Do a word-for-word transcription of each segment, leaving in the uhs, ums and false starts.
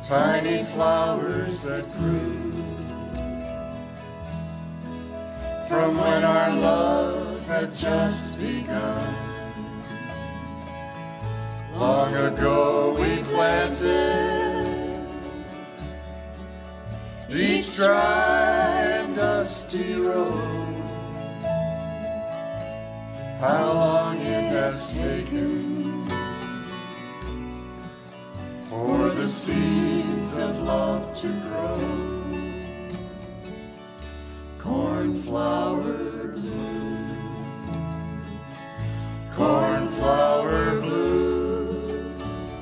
tiny flowers that grew from when our love had just begun. Long ago we planted each dry and dusty road. How long it has taken for the seeds of love to grow. Cornflower blue, cornflower blue,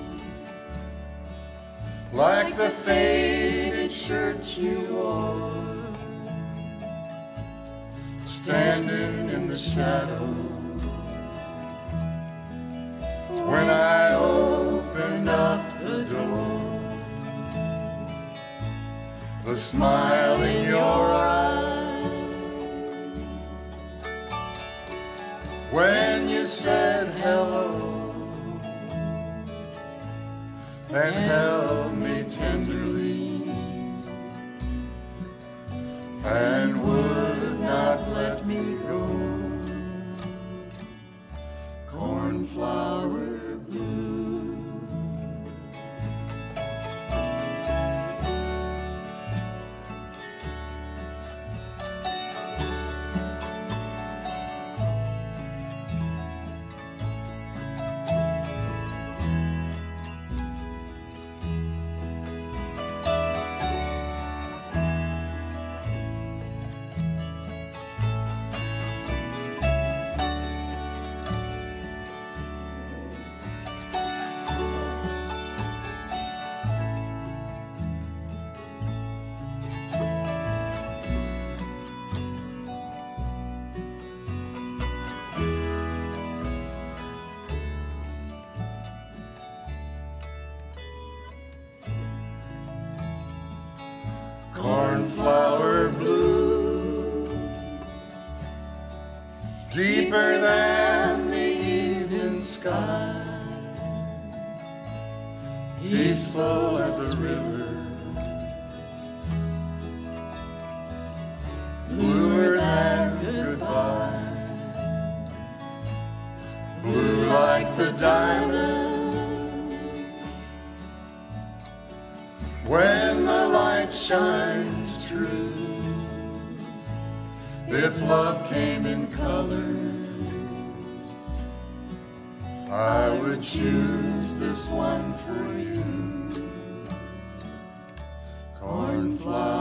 like the faded shirt you wore, standing in the shadow when I opened up the door. The smile in your eyes when you said hello and held me tenderly and would not let me go. Cornflower blue. Cornflower blue, deeper than the evening sky, peaceful as a river, bluer than goodbye, blue like the diamonds when the light shines through. If love came in colors, I would choose this one for you. Cornflower.